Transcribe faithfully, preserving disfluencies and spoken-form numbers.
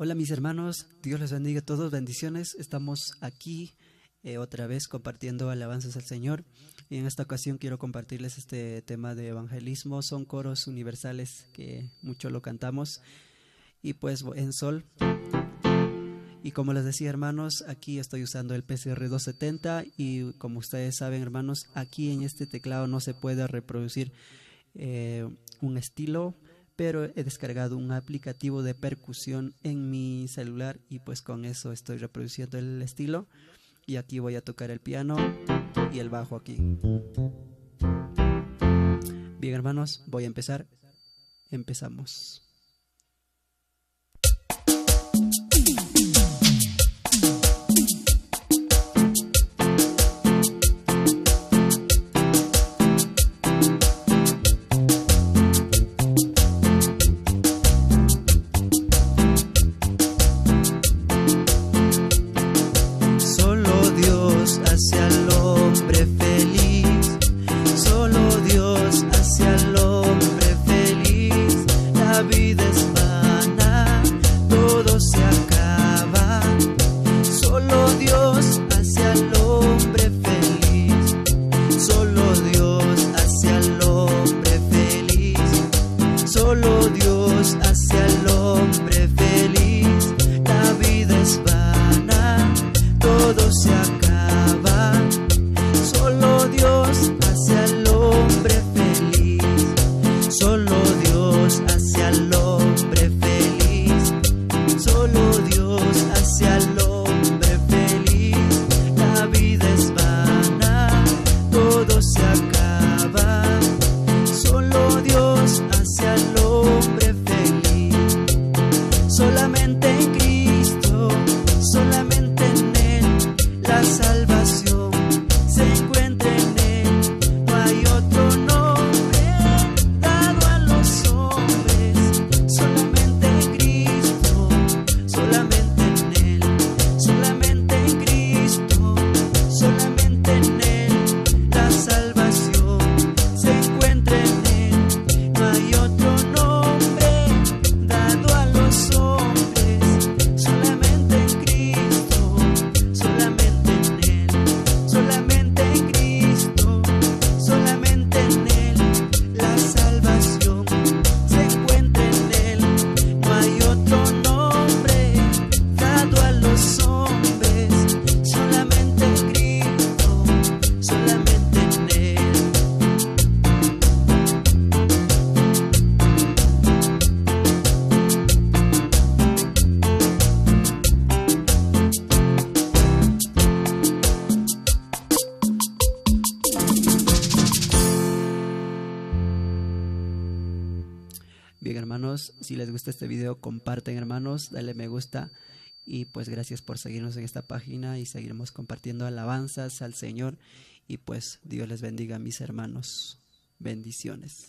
Hola mis hermanos, Dios les bendiga a todos, bendiciones. Estamos aquí eh, otra vez compartiendo alabanzas al Señor. Y en esta ocasión quiero compartirles este tema de evangelismo. Son coros universales que mucho lo cantamos. Y pues en sol. Y como les decía, hermanos, aquí estoy usando el P C R doscientos setenta y como ustedes saben, hermanos, aquí en este teclado no se puede reproducir eh, un estilo, pero he descargado un aplicativo de percusión en mi celular y pues con eso estoy reproduciendo el estilo. Y aquí voy a tocar el piano y el bajo aquí. Bien, hermanos, voy a empezar. Empezamos. Hacia el hombre feliz, solo Dios hacia el hombre feliz. La vida es vana, todo se acaba. Solo Dios hacia el hombre feliz, solo Dios hacia el hombre feliz, solo Dios hacia el hombre feliz. La vida es vana, todo se acaba. Solo Dios hacia el hombre feliz, solo Dios hacia el hombre feliz, solo Dios hacia el hombre feliz. La vida es vana, todo se acaba. Solo Dios hacia el hombre feliz, solamente en Cristo, solamente en Él la salvación se encuentra en Él. No hay otro nombre dado a los hombres, solamente en Cristo, solamente en Él, solamente en Cristo, solamente en Él la salvación se encuentra en Él. No hay otro nombre dado a los hombres, solamente en Cristo, solamente en Él, solamente en Cristo, solamente en Él la salvación se encuentra en Él. No hay otro nombre dado a los hombres, solamente en Cristo, solamente en Él. Bien, hermanos, si les gusta este video, comparten, hermanos, dale me gusta y pues gracias por seguirnos en esta página y seguiremos compartiendo alabanzas al Señor y pues Dios les bendiga, mis hermanos. Bendiciones.